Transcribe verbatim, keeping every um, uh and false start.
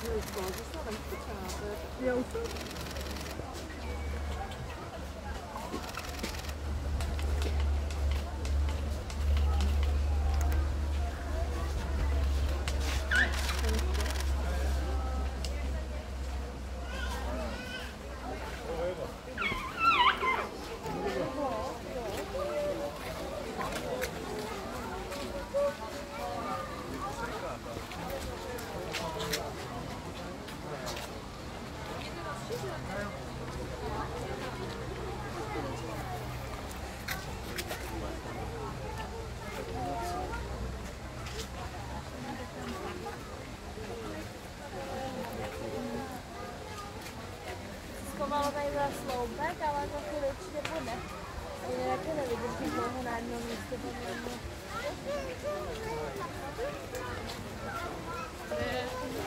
Jo, už to. Zkoumalo tady za sloupek, ale to chvíli určitě bude. Ani taky nevydrží dlouho na jednom místě podle mě.